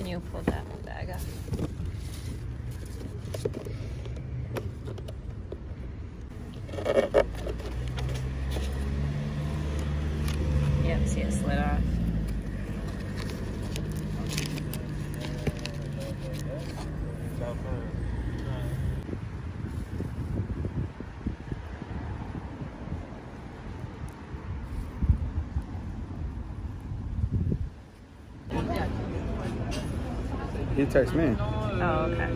you pull that bag up. Yep, see it slid off. He texted me. Oh, okay.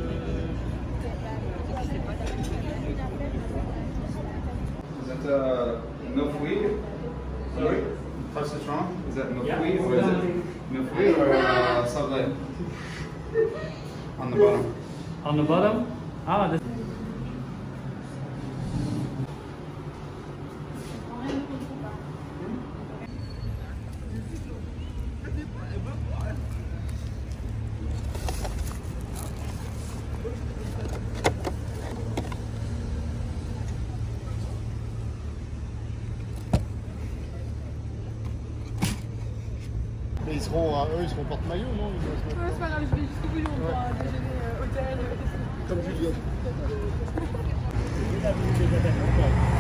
Is that milkweed? Sorry? Touch this wrong? Is that milkweed or is it milkweed or something on the bottom? On the bottom? Ah, this. Mais eux, ils seront porte-maillot, non? Ouais, c'est pas grave, je vais jusqu'au bout, on va déjeuner hôtel. Comme Juliette.